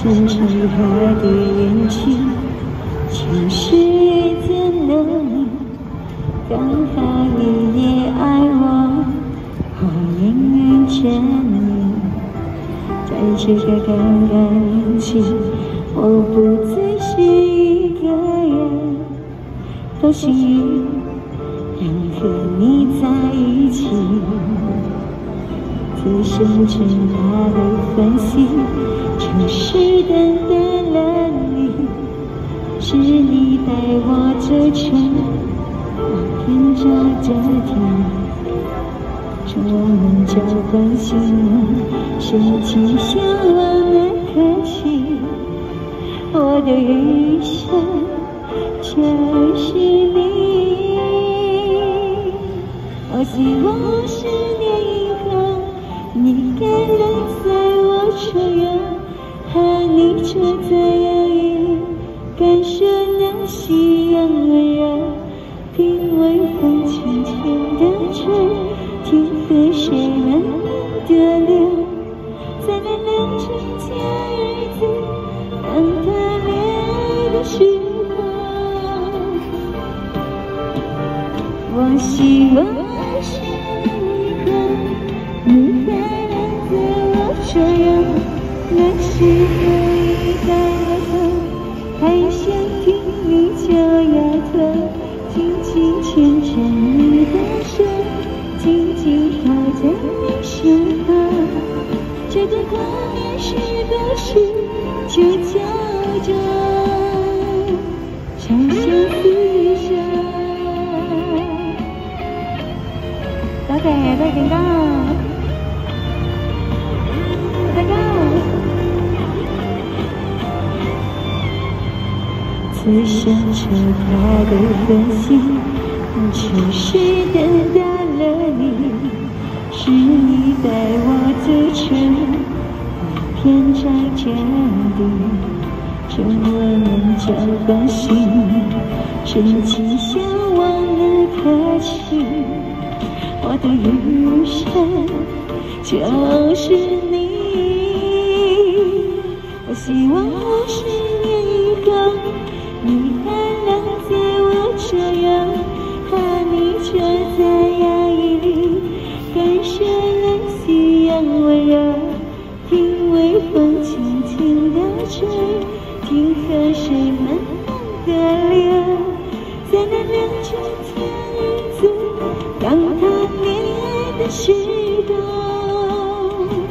深沉他的眼睛，就是在那里。刚好你也爱我，我也遇见你。在这个刚刚年纪，我不再是一个人，多幸运能和你在一起。最深沉他的欢喜，就是等待了你，是你带我走成那天照着天，是我们交换心深情相望的可惜。我的余生就是你，我希望10年以后你还能在我左右，和你坐在摇椅，感受那夕阳温柔，听微风轻轻地吹，听河水慢慢地流，在那良辰佳日子，当他恋爱的时候，我希望10年以后你还能在我左右，那时候已白了头，还想听你叫丫头，紧紧牵着你的手，紧紧靠在你身后。这个画面是不是就叫做长相厮守？多謝勁哥，大家最深沉他的欢喜，就是等到了你，是你带我走成那片沼泽地，让我们交换心深情相望的可惜。我的余生就是你，我希望10年以后你还能在我左右，和你坐在摇椅里，感受那夕阳温柔，听微风轻轻地吹，听河水慢慢地流，在那良辰佳日子，当他恋爱的时候，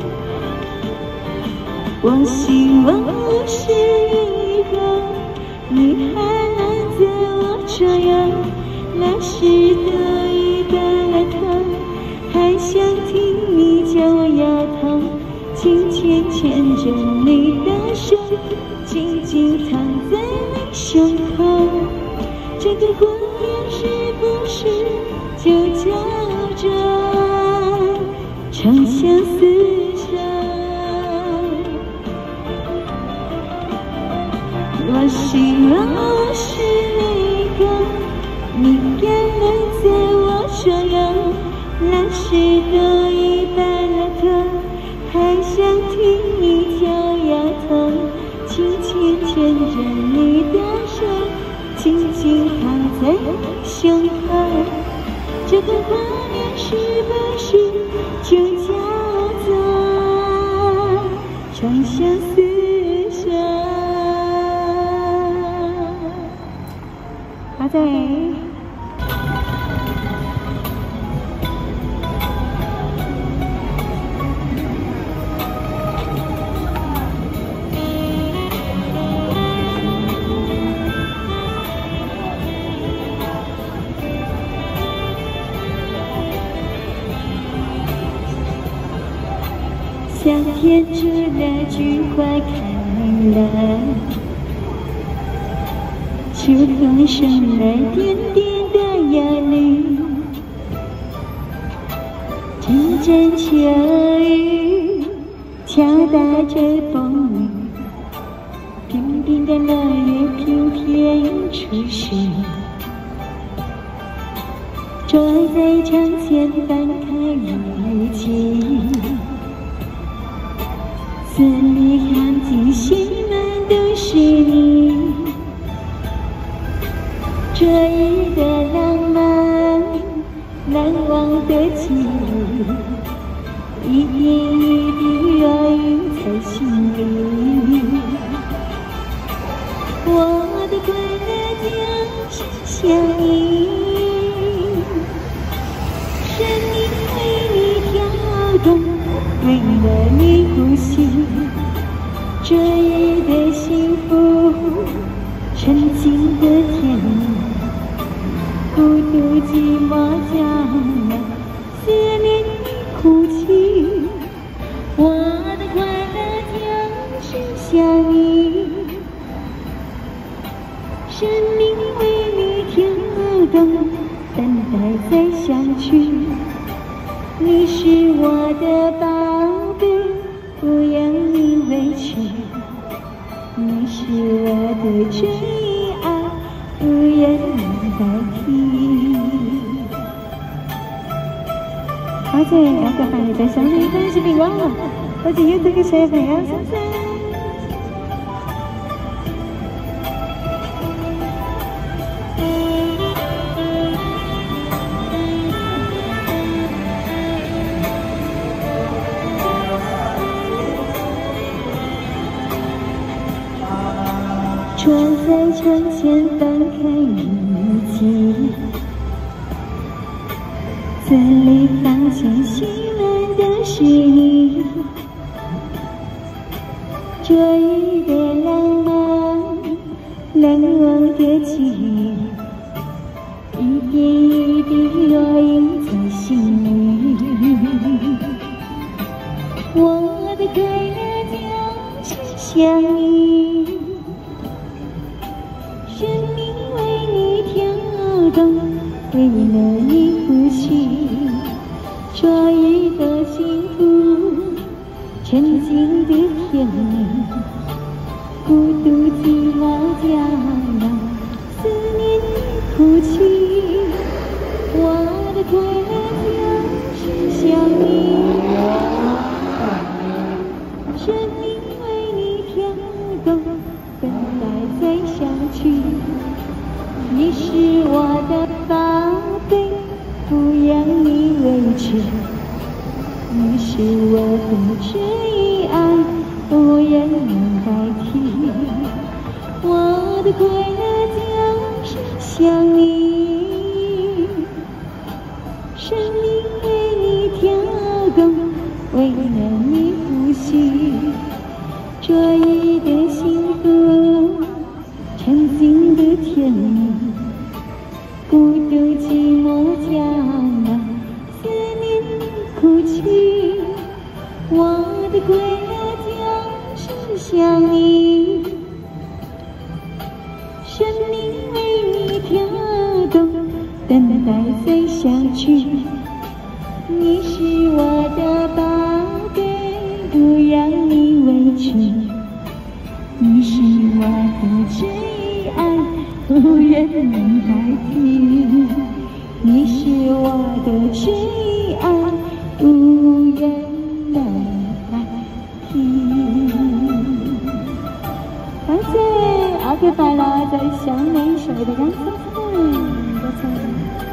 我希望10年以后你还能在我左右，那时都已白了头，还想听你叫我丫头，紧紧牵着你的手，紧紧躺在你胸口。这个画面是不是就叫做长相厮守？我希望10年以后你还能在我左右，那时都已白了头，还想听你叫丫头，轻轻牵着你的手，紧紧躺在胸口。这个画面是不是就叫做长相厮守？好在夏天除了菊花开了，秋风送来点点的忧虑，阵阵秋雨敲打着风铃，平平的落叶片片出世，坐在窗前翻开日记， 字里行间写满都是你，这一个浪漫难忘的记忆，一点一滴烙印在心里。我的快乐就是想你，生命为你跳动，为了你呼吸，这一个幸福，沉静的甜蜜，孤独寂寞将那思念哭泣。我的快乐就是想你，生命为你跳动，等待再相聚。你是我的宝贝，不让你委屈。你是我的最爱，不让你代替。好謝有個朋友在想你真是別忘了，我只要這個小朋友身上。窗在窗前翻开日记，字里行间写满的是你，这一个浪漫难忘的记忆，一点一滴烙印在心里。我的快乐就是想你，生命为你跳动，为了你呼吸，这一个幸福，沉静的甜蜜，孤独寂寞将那思念哭泣。我的快乐就是想你，生命为你跳动，等待再相聚。你是我的宝贝，不让你委屈。你是我的最爱，不让你代替。我的快乐就是想你，生命为你跳动，为了你呼吸，这一个幸福，沉静的甜蜜，孤独寂寞将那思念哭泣。我的快乐就是想你，生命为你跳动，等待再相聚。你是我的宝贝，不让你委屈。你是我的最爱，不让你代替。你是我的最爱，不让你代替。感謝阿嘅快樂在想你誰的感受，多謝。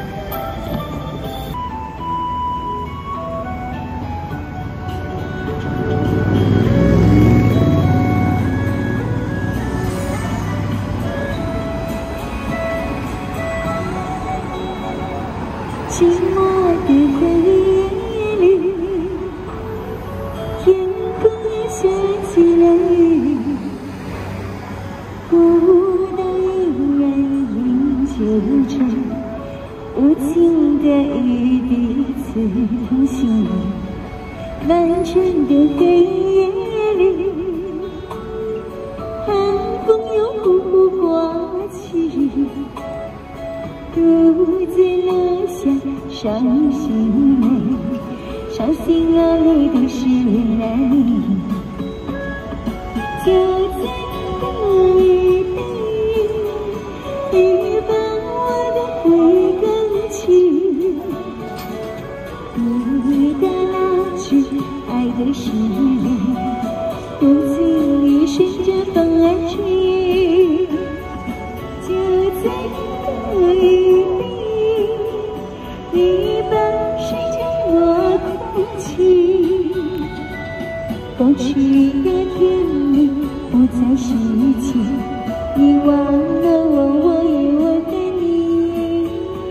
寂寞的黑夜里，天空也下起了雨，孤单依然迎接着无情的雨滴刺痛心里。漫长的黑夜里，寒风又呼呼刮起，独自留下伤心泪，伤心了泪都是泪。就在那一杯，雨把我的泪勾起，你的那句爱的誓言， 遗忘了我也忘了你。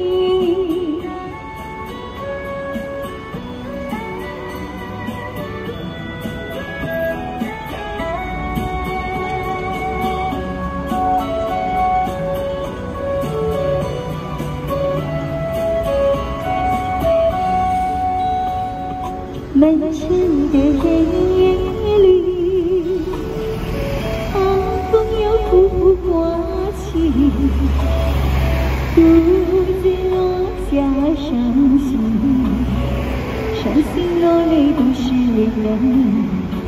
漫长的黑夜里，寒风又呼呼刮起，独自落下伤心，伤心落泪都是泪人。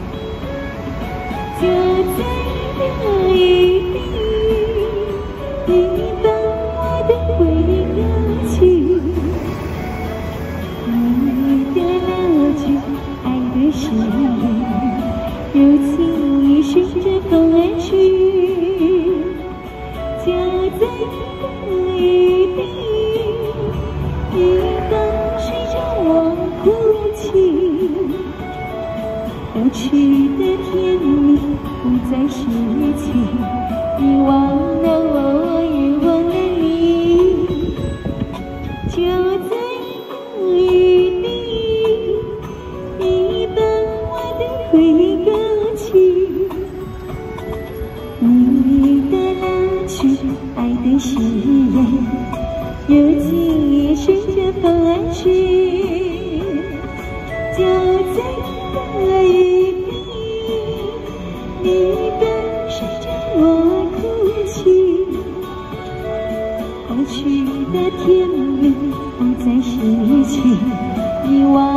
就在那一地，你把我的回忆勾起。你的那句爱的誓言，如今已随着风而去。就在那一地，你伴随着我哭泣。过去的甜蜜不再拾起，你忘了我，我也忘了你。就在那一地，你把我的回忆勾起。你的那句爱的誓言，如今也随着风而去。就在那一地，你伴随着我哭泣。过去的甜蜜不再拾起，遗忘